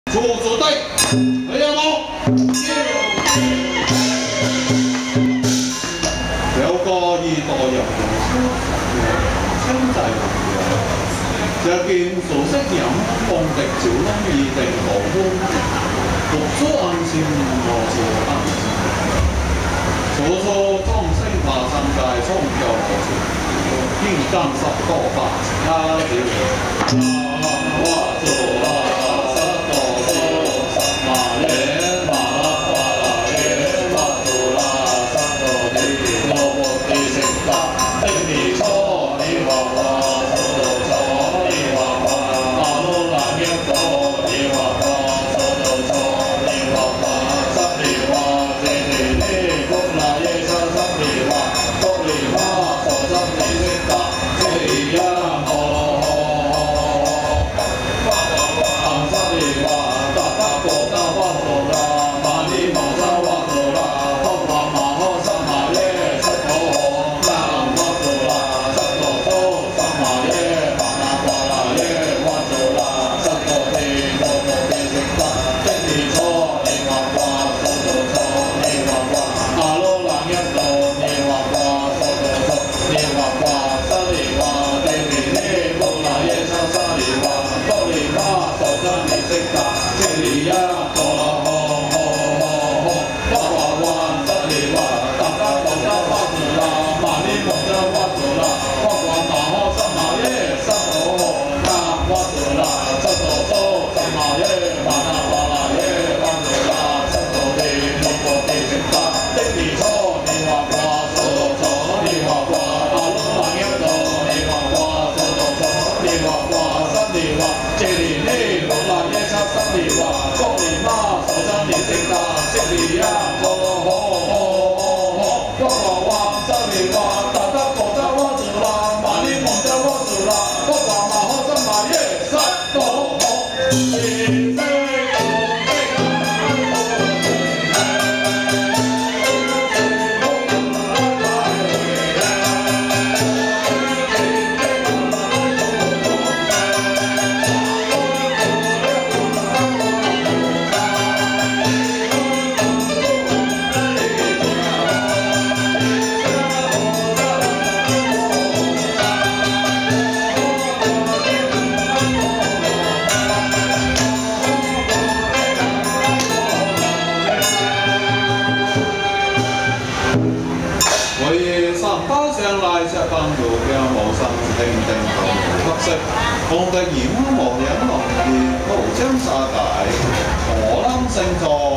做对，你有冇？有個二代人清制就見熟悉飲放滴小窿二定無風，讀書暗線我做暗線，初初裝聲化生界衝救我處，應當十多八他了，我做啊。 放得嚴無影落葉，無將沙大，我諗勝在。